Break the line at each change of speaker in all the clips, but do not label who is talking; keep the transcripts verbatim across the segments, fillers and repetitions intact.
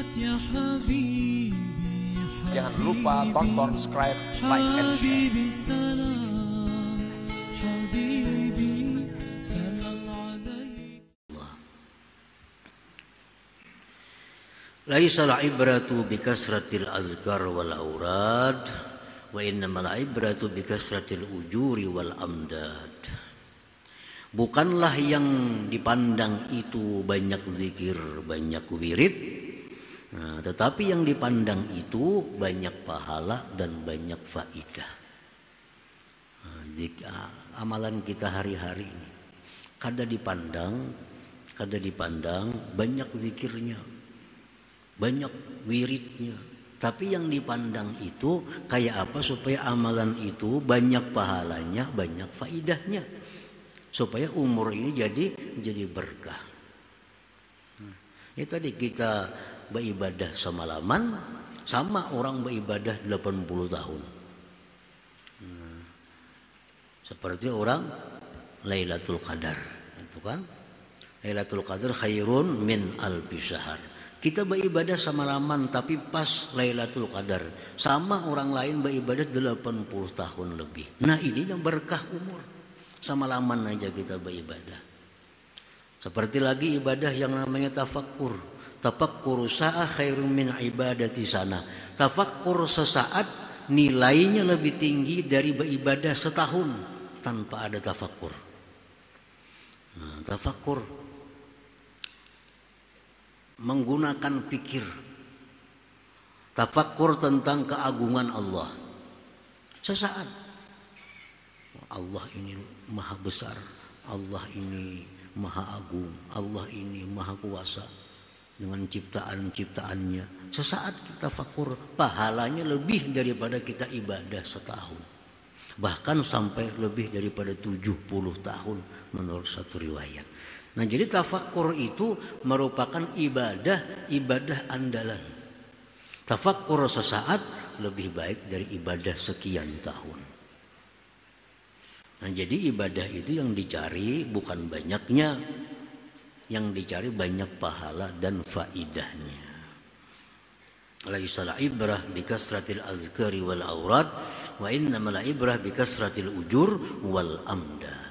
Jangan lupa tonton, subscribe, like, and share.
Laisal ibratu bikasratil azkar wal aurad wa innamal ibratu bikasratil ujuri wal amdad. Bukanlah yang dipandang itu banyak zikir, banyak wirid, nah, tetapi yang dipandang itu banyak pahala dan banyak faidah. Nah, jika amalan kita hari-hari ini kada dipandang, kada dipandang banyak zikirnya, banyak wiridnya, tapi yang dipandang itu kayak apa supaya amalan itu banyak pahalanya, banyak faidahnya, supaya umur ini jadi jadi berkah. Nah, ini tadi kita beribadah semalaman sama orang beribadah delapan puluh tahun. Nah, seperti orang Lailatul Qadar, itu kan? Lailatul Qadar khairun min alfi syahr. Kita beribadah semalaman tapi pas Lailatul Qadar sama orang lain beribadah delapan puluh tahun lebih. Nah, ini yang berkah umur. Semalaman aja kita beribadah. Seperti lagi ibadah yang namanya tafakkur. Tafakkur sa'ah khairun min ibadati sana. Tafakkur sesaat nilainya lebih tinggi dari beribadah setahun tanpa ada tafakkur. Nah, tafakkur menggunakan pikir, tafakkur tentang keagungan Allah. Sesaat, Allah ini maha besar, Allah ini maha agung, Allah ini maha kuasa dengan ciptaan-ciptaannya. Sesaat kita tafakkur, pahalanya lebih daripada kita ibadah setahun, bahkan sampai lebih daripada tujuh puluh tahun menurut satu riwayat. Nah, jadi tafakkur itu merupakan ibadah, ibadah andalan. Tafakkur sesaat lebih baik dari ibadah sekian tahun. Nah, jadi ibadah itu yang dicari bukan banyaknya, yang dicari banyak pahala dan faidahnya. Laisal ibrah bikasratil azkari wal aurad wa innamal ibrah bikasratil ujur wal amdad.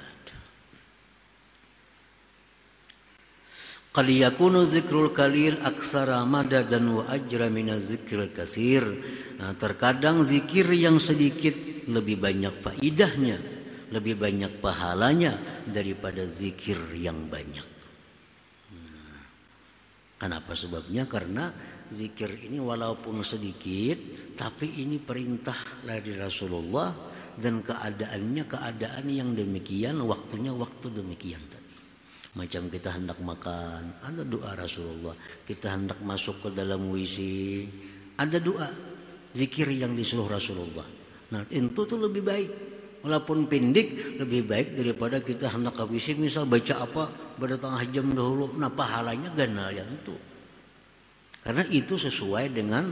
Qad yakunu zikrul qalil aksara madadan wa ajra minaz zikril katsir. Nah, terkadang zikir yang sedikit lebih banyak faidahnya, lebih banyak pahalanya daripada zikir yang banyak. Nah, kenapa sebabnya? Karena zikir ini walaupun sedikit, tapi ini perintah dari Rasulullah dan keadaannya keadaan yang demikian, waktunya waktu demikian. Macam kita hendak makan, ada doa Rasulullah. Kita hendak masuk ke dalam W C, ada doa, zikir yang disuruh Rasulullah. Nah, itu tuh lebih baik. Walaupun pendek, lebih baik daripada kita hendak ke W C, misal baca apa pada tengah jam dahulu. Nah, pahalanya gana yang itu. Karena itu sesuai dengan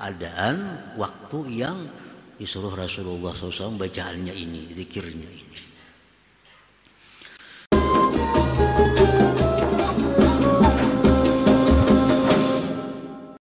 keadaan waktu yang disuruh Rasulullah shallallahu alaihi wasallam bacaannya ini, zikirnya ini.